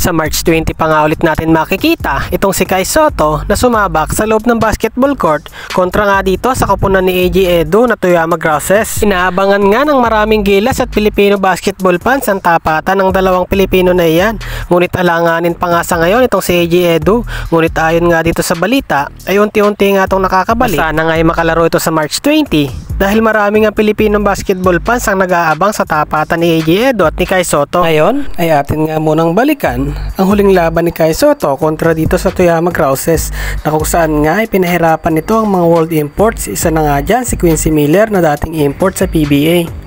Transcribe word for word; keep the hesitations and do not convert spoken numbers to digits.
Sa March twenty pa nga ulit natin makikita itong si Kai Sotto na sumabak sa loob ng basketball court kontra nga dito sa koponan ni A J Edu na Toyama Grouses. Inaabangan nga ng maraming gilas at Pilipino basketball fans ang tapatan ng dalawang Pilipino na iyan. Ngunit alanganin pa nga sa ngayon itong si A J Edu. Ngunit ayon nga dito sa balita ay unti-unti nga itong nakakabalik. Sana nga ay makalaro ito sa March twenty dahil marami nga Pilipino basketball fans ang nag-aabang sa tapatan ni A J Edu at ni Kai Sotto. Ngayon ay atin nga munang balikan ang huling laban ni Kai Sotto kontra dito sa Toyama Grouses na kung saan nga ay pinahirapan nito ang mga world imports. Isa na nga dyan si Quincy Miller na dating import sa P B A.